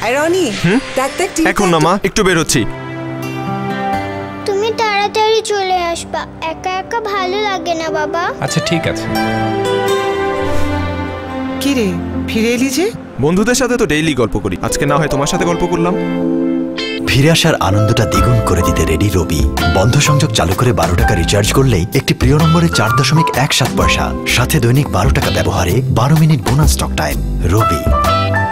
রনি, দেখ দেখ এখন না মা, একটু বের হচ্ছি। তুমি তাড়াতাড়ি চলে আসবা, একা একা ভালো লাগে না বাবা। আচ্ছা ঠিক আছে। কি রে, ফিরে এলি যে? বন্ধুদের সাথে তো ডেইলি গল্প করি, আজকে না হয় তোমার সাথে গল্প করলাম। ফিরে আসার আনন্দটা দ্বিগুণ করে দিতে রেডি রবি। বন্ধ সংযোগ চালু করে 12 টাকা রিচার্জ করলেই একটি প্রিয় নম্বরে 4.17 পয়সা, সাথে দৈনিক 12 টাকা ব্যবহারে 12 মিনিট বোনাস টক টাইম। রবি।